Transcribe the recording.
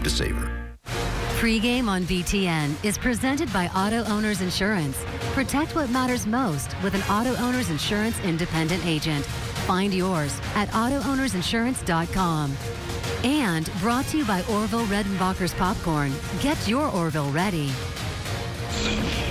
to savor. Pregame on BTN is presented by Auto Owners Insurance. Protect what matters most with an Auto Owners Insurance independent agent. Find yours at AutoOwnersInsurance.com. And brought to you by Orville Redenbacher's Popcorn. Get your Orville ready.